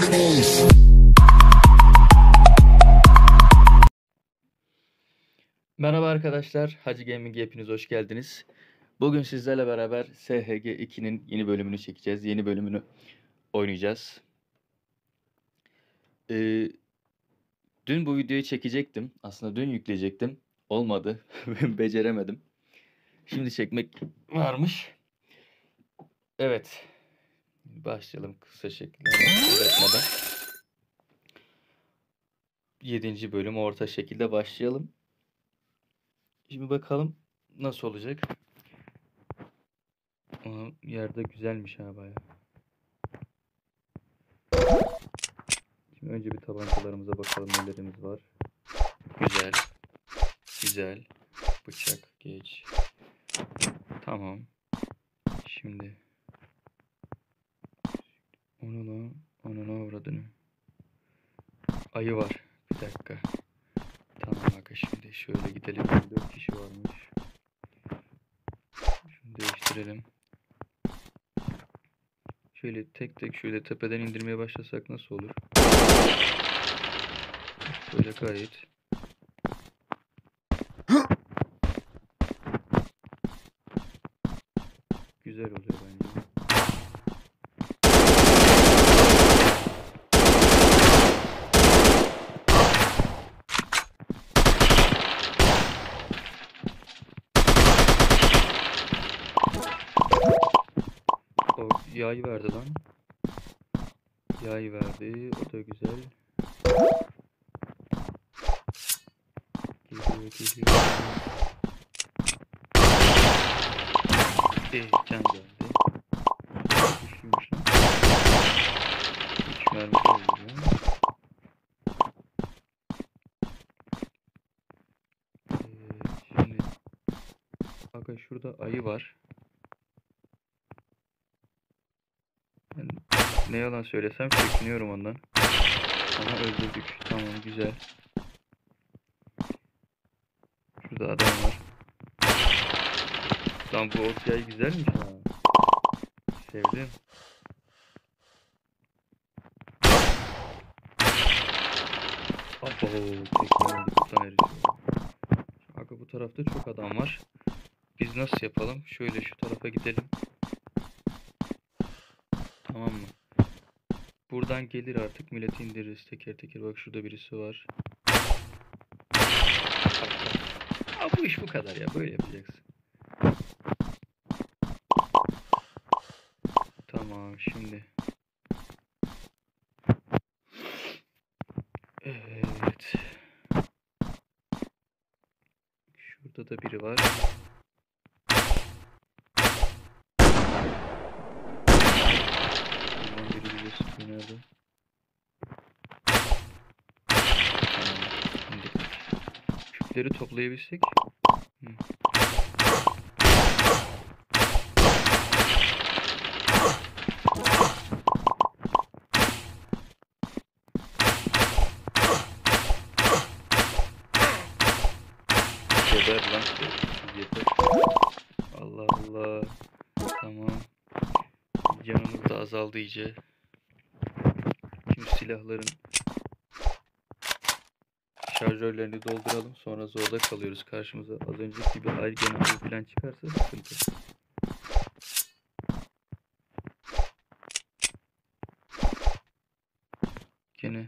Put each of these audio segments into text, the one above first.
Merhaba arkadaşlar, Hacı Gaming'e hepiniz hoş geldiniz. Bugün sizlerle beraber SHG 2'nin yeni bölümünü çekeceğiz. Yeni bölümünü oynayacağız. Dün bu videoyu çekecektim. Aslında dün yükleyecektim. Olmadı. Beceremedim. Şimdi çekmek varmış. Evet. Başlayalım kısa şekilde. Uzatmadan. 7. bölüm orta şekilde başlayalım. Şimdi bakalım nasıl olacak. Yerde güzelmiş ha bayağı. Şimdi önce bir tabancalarımıza bakalım nelerimiz var. Güzel. Güzel. Bıçak geç. Tamam. Şimdi. Onu avradını. Ayı var. Bir dakika. Tamam bak şimdi şöyle gidelim. 4 kişi varmış. Şunu değiştirelim. Şöyle tek tek şöyle tepeden indirmeye başlasak nasıl olur? Böyle gayet. Güzel oluyor bence. O yay verdi lan. Yay verdi. O da güzel. Geliyor. Can geldi. Güçlüymüş lan. 3 mermi oluyor. Şimdi bakın şurada ayı var. Ben ne yalan söylesem çekiniyorum ondan. Ama öldürdük. Tamam güzel. Şurada adam var. Lan bu ot yay güzelmiş ha. Sevdim. Abo tekrar kutan eriyor. Aga bu tarafta çok adam var. Biz nasıl yapalım? Şöyle şu tarafa gidelim. Tamam mı? Buradan gelir artık milleti indiririz teker teker. Bak şurada birisi var. Bu iş bu kadar ya. Böyle yapacaksın. Tamam şimdi. Evet. Şurada da biri var. Buradan biri bize sıkıyor nerede? Tamam. Küpleri toplayabilsek. Geber lan. Yeter. Allah Allah. Tamam. Canımız da azaldı iyice. Şimdi silahların şarjörlerini dolduralım. Sonra zorda kalıyoruz. Karşımıza az önceki gibi ayrıca falan çıkarsa sıkıntı. Gene.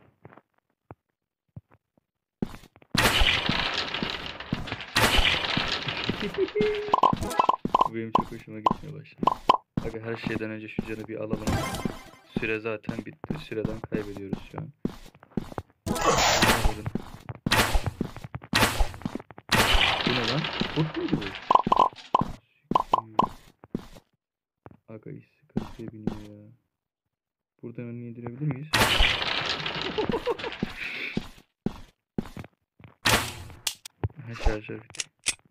Bu benim çok hoşuma gitmeye başladı. Abi her şeyden önce şu canı bir alalım. Süre zaten bitti. Süreden kaybediyoruz şu an. Bu ne lan? Kurt muydu bu? Aga iş sıkıntıya biniyor ya. Buradan önüne indirebilir miyiz? Aha şarjör bitti.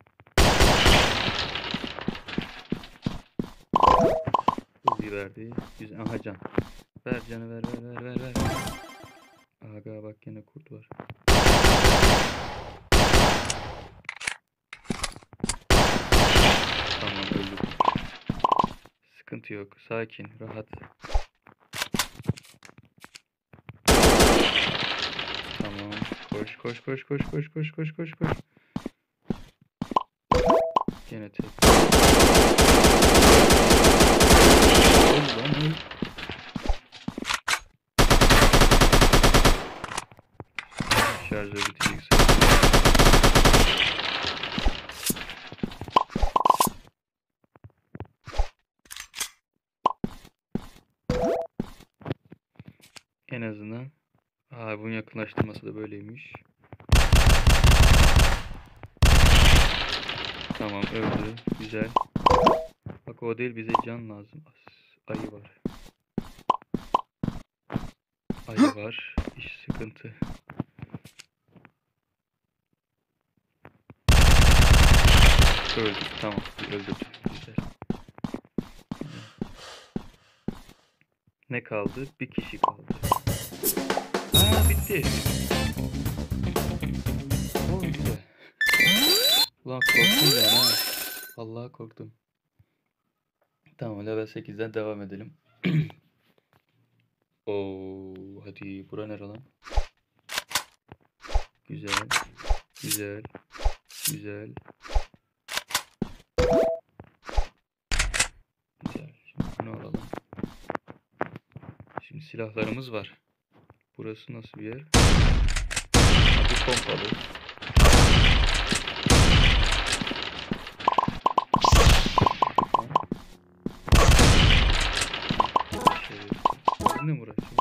Hızlı verdi. Güzel. Aha can. Ver canı ver. Aga bak yine kurt var. Tamam öldük. Sıkıntı yok. Sakin, rahat. koş koş koş koş koş koş koş koş. Gene tek. Lan, şarjı bitecek sanırım. En azından. Bunun yakınlaştırması da böyleymiş. Tamam, öldü. Güzel. Bak, o değil, bize can lazım. Ayı var. Ayı var. İş sıkıntı. Öldü. Tamam. Öldürdü. Güzel. Ne kaldı? Bir kişi kaldı. Bitti. Güzel. Ulan korktum ben ha. Vallahi korktum. Tamam, level 8'den devam edelim. Hadi, bura nere lan? Güzel. Güzel. Güzel. Güzel. Şimdi bunu alalım. Şimdi silahlarımız var. Burası nasıl bir yer? Bu pompalı. Ne mi uğraşıyor?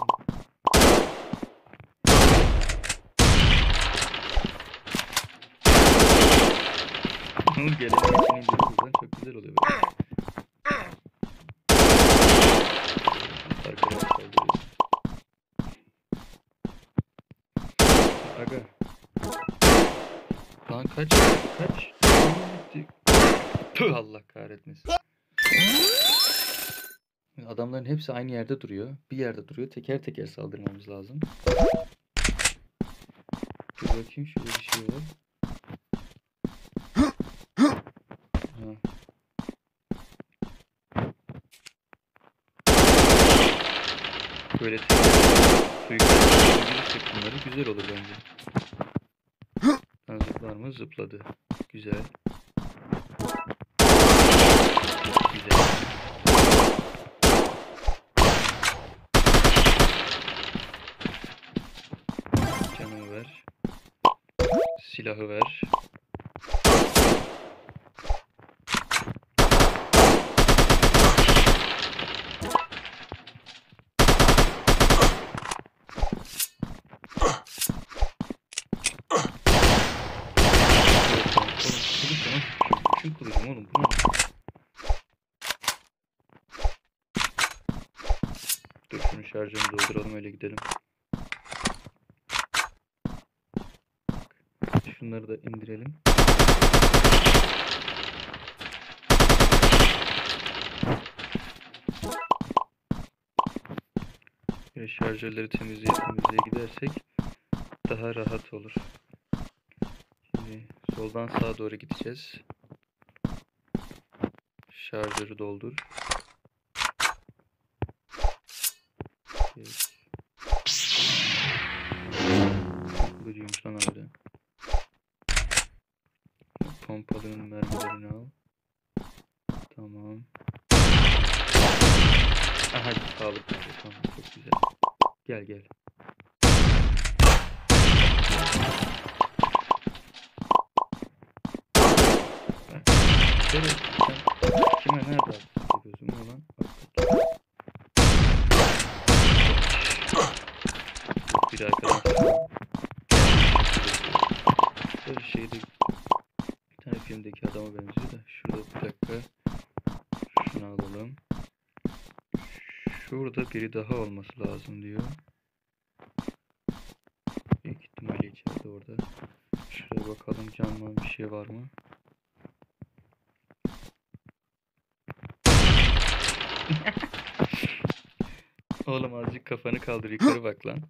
Geleneğin içine indiriyoruz lan, çok güzel oluyor böyle. Arkadan saldırıyoruz. Aga. Lan kaç. Tüh, Allah kahretmesin. Adamların hepsi aynı yerde duruyor. Bir yerde duruyor. Teker teker saldırmamız lazım. Dur bakayım, şurada bir şey var. Böyle suikast bunları güzel olur bence. Zıplar mı? Zıpladı. Güzel. Güzel. Canımı ver. Silahı ver. Kılıcım oğlum, bu ne? Dur, şunu şarjını dolduralım, öyle gidelim. Şunları da indirelim. Böyle şarjörleri temizleye gidersek daha rahat olur. Şimdi soldan sağa doğru gideceğiz. Şarjörü doldur. Kılıcıymış lan öyle. Pompalının mermilerini al. Tamam. Hadi sağlık nerede? Tamam, çok güzel. Gel. Evet, sen kime nerede attık gözümü olan? Bir arkadaşlar. Böyle şeyde bir tane filmdeki adama benziyor da. Şurada bir dakika. Şunu alalım. Şurada biri daha olması lazım diyor. Büyük ihtimalle içeride orada. Şuraya bakalım, canlı bir şey var mı? Oğlum azıcık kafanı kaldır, yukarı bak lan.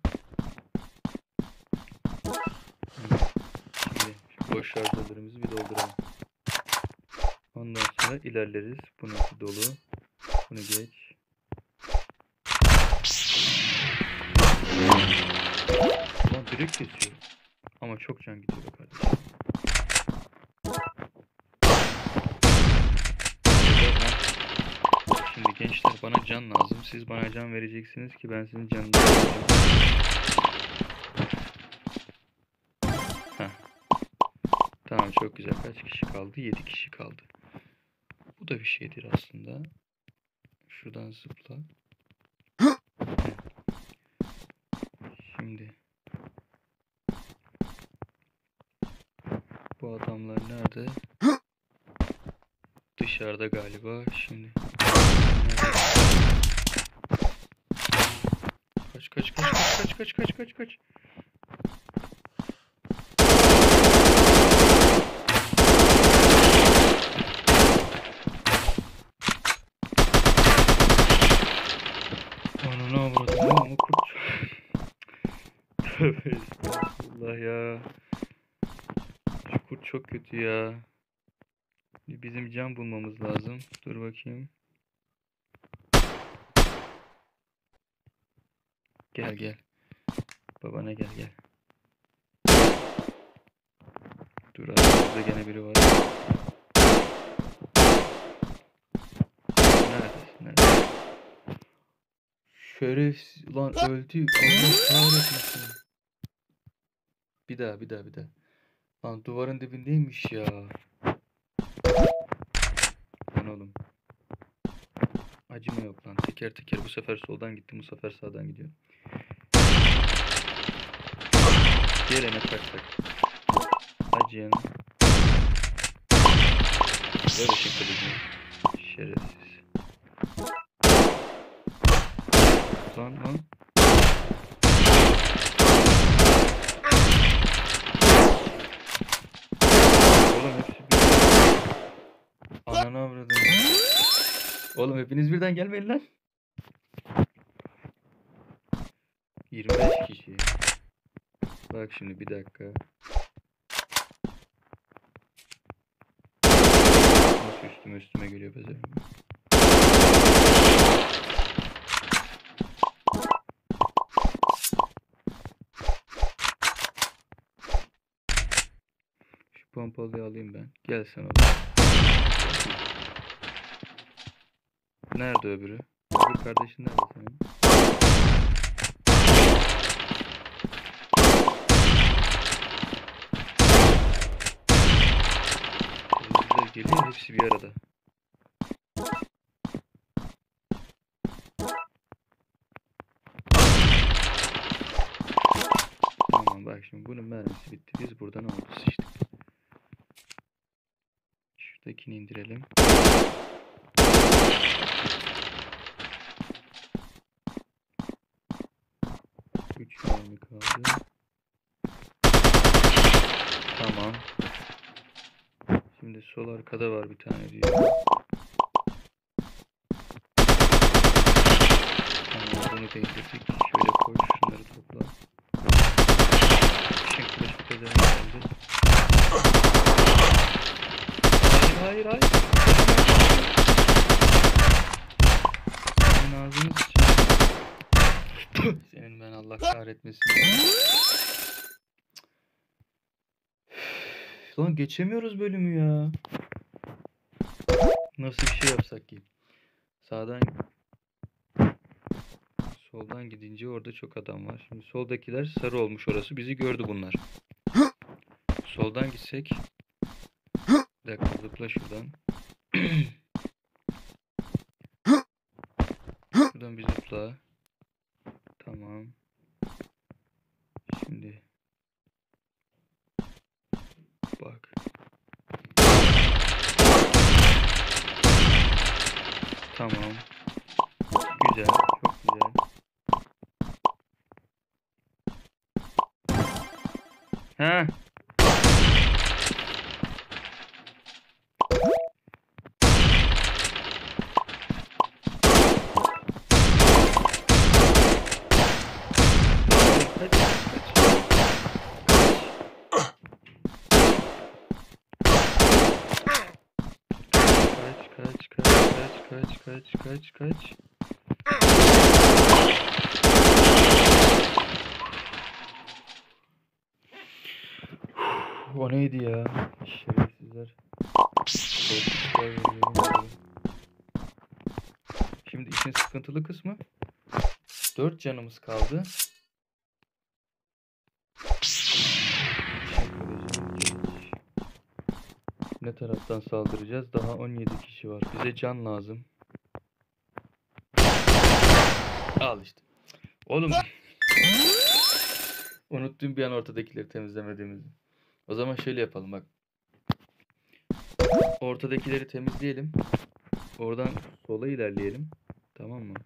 Şimdi şu boş şarjörlerimizi bir dolduralım. Ondan sonra ilerleriz. Bu nasıl dolu? Bunu geç. Lan direkt kesiyor. Ama Ama çok can gidiyor be kardeşim. Şimdi gençler bana can lazım. Siz bana can vereceksiniz ki ben sizin canınızı vereceğim. Heh. Tamam, çok güzel. Kaç kişi kaldı? 7 kişi kaldı. Bu da bir şeydir aslında. Şuradan zıpla. Şimdi bu adamlar nerede? Dışarıda galiba. Şimdi kaç. Ananı avradım ama kurt. Tövbe estağfurullah ya. Şu kurt çok kötü ya. Bizim can bulmamız lazım. Dur bakayım. Gel. Babana gel. Dur, arkamızda gene biri var. Neredesin? Şerefsiz lan, öldü. Allah kahretmesin. Bir daha. Lan duvarın dibindeymiş ya. Lan oğlum. Acıma yok lan. Teker bu sefer soldan gittim, bu sefer sağdan gidiyor. Yerine taksak. Acıyan. Böyle şekilde. Şerefsiz. Lan. Oğlum hepsi bir... Ananı avradım. Oğlum hepiniz birden gelmeyin lan. 25 kişi. Bak şimdi bir dakika. Nasıl üstüme geliyor bezerim. Şu pompalıyı alayım ben. Gel sen oğlum. Nerede öbürü? Öbür kardeşin nerede senin? Bizler geliyor, hepsi bir arada. Tamam bak şimdi bunun mermisi bitti. Biz buradan oldu sıçtık. Şuradakini indirelim. Üç mermi kaldı. Tamam. Şimdi sol arkada var bir tane diyor. Tamam, bunu da indirdik. Şöyle koy, şunları topla. Şimdi kılıç bir kadar geldi. Hayır. Senin ağzını sıçayım. Senin ben Allah kahretmesin. Lan geçemiyoruz bölümü ya. Nasıl bir şey yapsak ki? Soldan gidince orada çok adam var. Şimdi soldakiler sarı olmuş orası. Bizi gördü bunlar. Soldan gitsek. Bir dakika, zıpla şuradan. Şuradan bir zıpla. Tamam. Şimdi. Bak. Tamam. Güzel. Çok güzel. Ha. Kaç. O neydi ya? Şerefsizler. Korkutlar veriyor, yemin ederim. Şimdi işin sıkıntılı kısmı 4 canımız kaldı. Ne taraftan saldıracağız? Daha 17 kişi var. Bize can lazım. Al işte. Oğlum. Unuttum bir an ortadakileri temizlemediğimizi. O zaman şöyle yapalım bak. Ortadakileri temizleyelim. Oradan sola ilerleyelim. Tamam mı?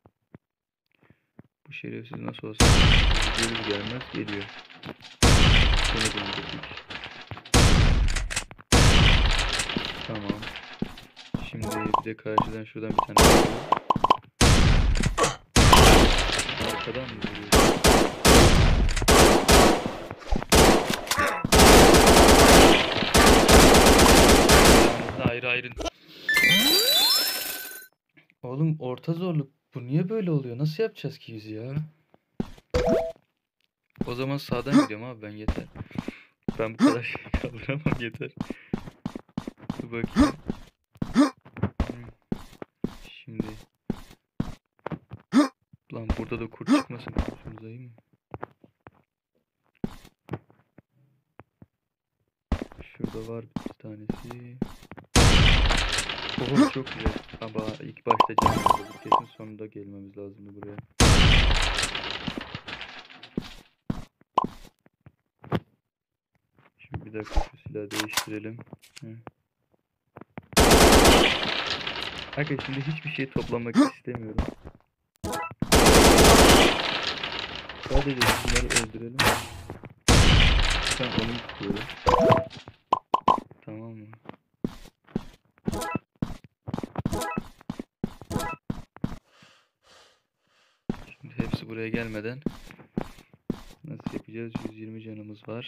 Bu şerefsiz nasıl olsa gelir gelmez geliyor. Bunu döndürdük. Tamam. Şimdi bir de karşıdan şuradan bir tane alalım. Arkadan mı vuruyor? Ayrı ayrı. Oğlum orta zorluk. Bu niye böyle oluyor? Nasıl yapacağız ki yüzü ya? O zaman sağdan gidiyorum abi ben yeter. Ben bu kadar şey kaldıramam yeter. Dur bakayım. Şimdi. Lan burada da kurt çıkmasın. Şunu iyi mi? Şurada var bir tanesi. Oh çok güzel. Ama ilk başta canım oldu. Kesin sonunda gelmemiz lazımdı buraya. Şimdi bir dakika şu silahı değiştirelim. Arkadaşlar şimdi hiçbir şey toplamak istemiyorum. Sadece şunları öldürelim. Ben onu istiyorum. Tamam mı? Şimdi hepsi buraya gelmeden nasıl yapacağız? 120 canımız var.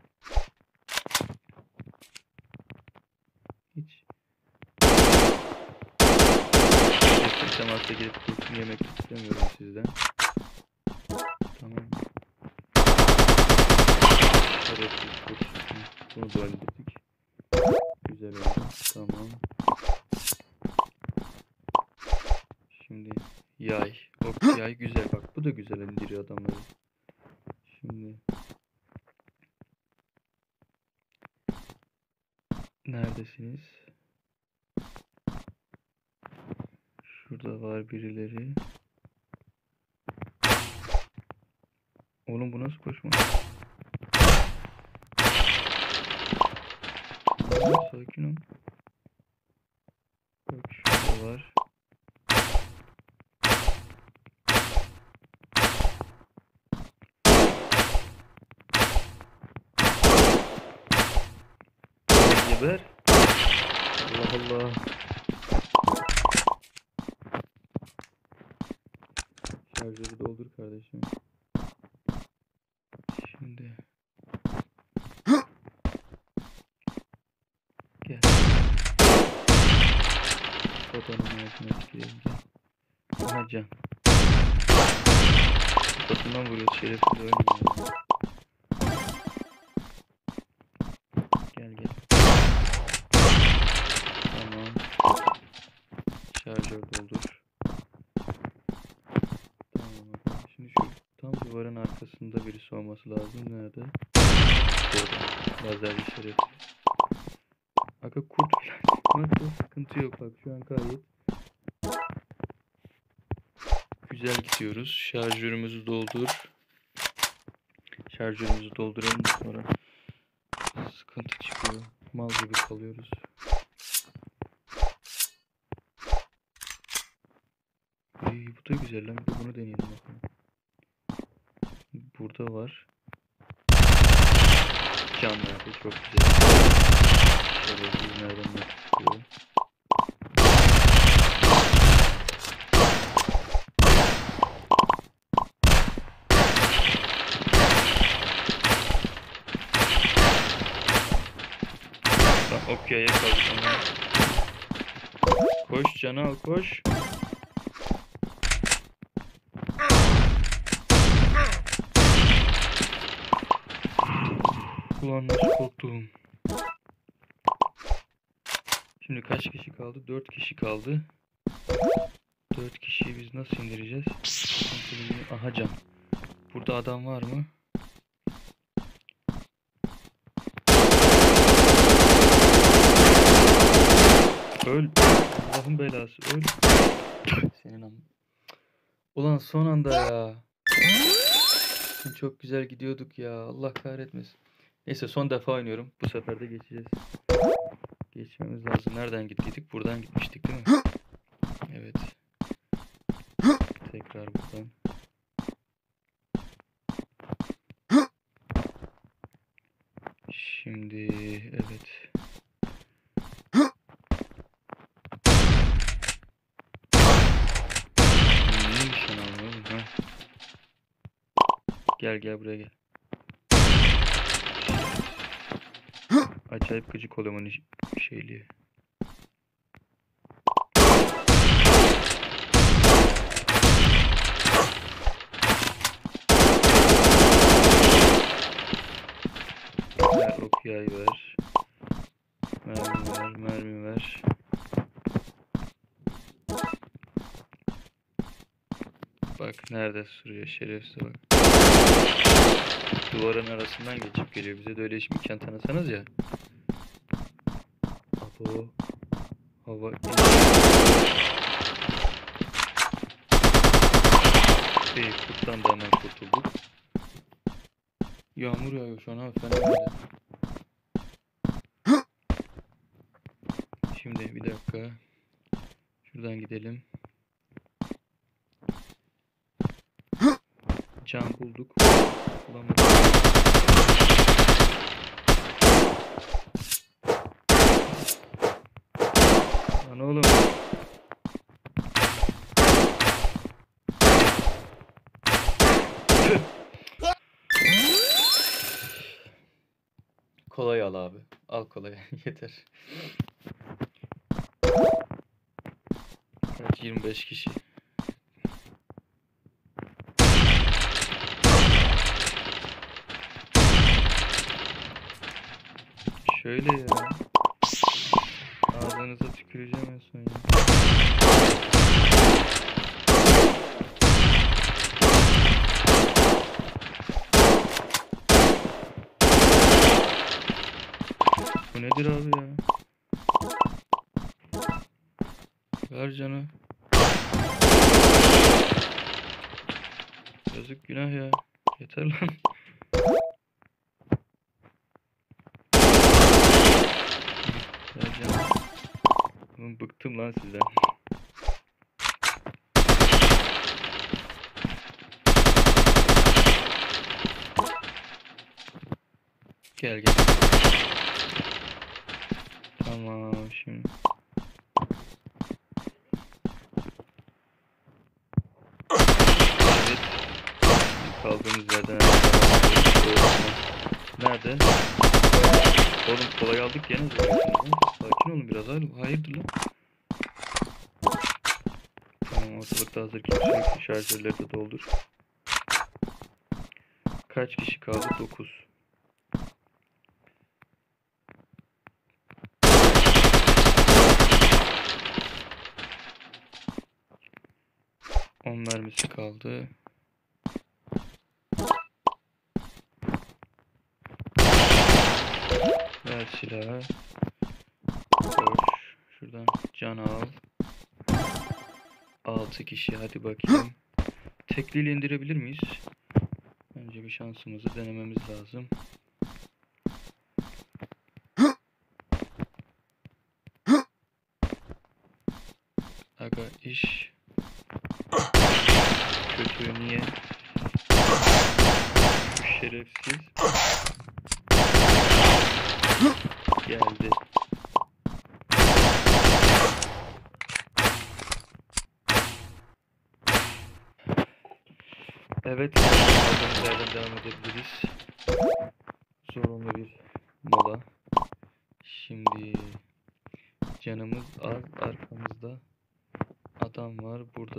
Hiç temasa girip kurşun yemek istemiyorum sizden. Tamam. Şerefsiz kurşun. Bunu da hallettik. Güzel oldu. Tamam. Şimdi yay. Ok yay güzel bak. Bu da güzel indiriyor adamları. Şimdi neredesiniz? Şurada var birileri. Oğlum bu nasıl koşma? Sakin ol. Bak şurada var. Geber. Allah Allah. Şarjörü doldur kardeşim. Şimdi. Gel. Fotoğrafın altına tıklayalım gel. Aha can. Kafasından vuruyor şerefsiz ölmüyor. Gel gel. Tamam. Şarjör doldur. Tamam. Şimdi şu tam duvarın arkasında birisi olması lazım. Nerede? Orada. Lazerli şerefsiz. Aga kurt falan. Sıkıntı yok bak şu an gayet güzel gidiyoruz. Şarjörümüzü doldur. Şarjörümüzü dolduralım sonra sıkıntı çıkıyor. Mal gibi kalıyoruz. Bu da güzel lan. Bir de bunu deneyelim bakalım. Burada var. Can nerede? Çok güzel. Şöyle bir nereden çıkıyor. Okya'ya kaldım. Koş canı al koş. Ulan nasıl korktum. Şimdi kaç kişi kaldı? 4 kişi kaldı. 4 kişiyi biz nasıl indireceğiz? Aha can. Burada adam var mı? Öl. Allah'ın belası. Öl. Senin am. Ulan son anda ya. Çok güzel gidiyorduk ya. Allah kahretmesin. Neyse son defa oynuyorum. Bu sefer de geçeceğiz. Geçmemiz lazım. Nereden gittiydik? Buradan gitmiştik değil mi? Evet. Tekrar buradan. Şimdi evet. Niye nişan almıyorum ha? Gel buraya gel. Acayip gıcık oluyorum onun şeyliği. Ver ok yay ver. Mermi ver. Bak nerede sürüyor şerefsiz bak. Duvarın arasından geçip geliyor. Bize de öyle hiç imkan tanısanız ya. Abo. Hava. Kurttan da hemen kurtulduk. Yağmur yağıyor şu an abi fena halde. Şimdi bir dakika. Şuradan gidelim. Can bulduk. Bulamadık. Lan oğlum. Kolay al abi. Al kolay. Yeter. Kaç? 25 kişi. Şöyle ya. Ağzınıza tüküreceğim en son ya. Bu nedir abi ya? Ver canı. Yazık günah ya. Yeter lan. Ver canı. Oğlum bıktım lan sizden. Gel. Tamam şimdi. Evet. Kaldığımız yerden nerede? Oğlum kolay aldık gene zorluyorsunuz. Sakin olun biraz abi. Hayırdır lan? Tamam ortalıkta hazır kimse şarjörleri de doldur. Kaç kişi kaldı? 9. On mermisi kaldı. Ver silahı. Koş. Şuradan can al. 6 kişi hadi bakayım. Tekliyle indirebilir miyiz? Önce bir şansımızı denememiz lazım. Aga iş kötü niye? Şerefsiz. Geldi. Evet, kaldığımız yerden devam edebiliriz. Zorunlu bir mola. Şimdi canımız az, arkamızda adam var burada.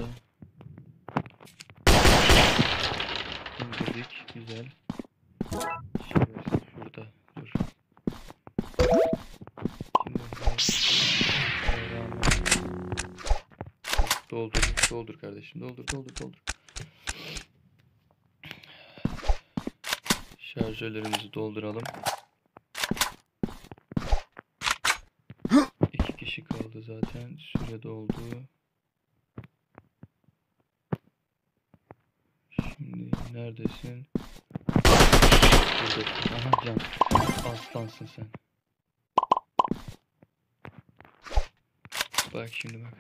İndirdik, güzel. Şurada. Dur Doldur kardeşim. Doldur. Şarjörlerimizi dolduralım. 2 kişi kaldı zaten. Süre doldu. Şimdi neredesin? Buradasın. Aha Can. Aslansın sen. Bak şimdi bak.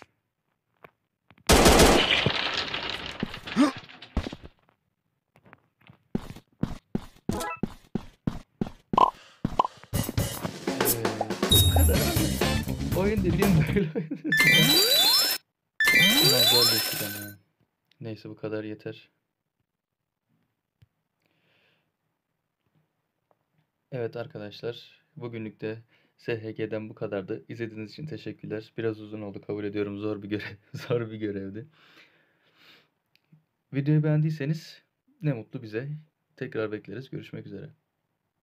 Oyun dediğim böyle. Ulan zor geçti ama. Neyse bu kadar yeter. Evet arkadaşlar. Bugünlük de SHG'den bu kadardı. İzlediğiniz için teşekkürler. Biraz uzun oldu, kabul ediyorum. Zor bir görev, zor bir görevdi. Videoyu beğendiyseniz ne mutlu bize. Tekrar bekleriz. Görüşmek üzere.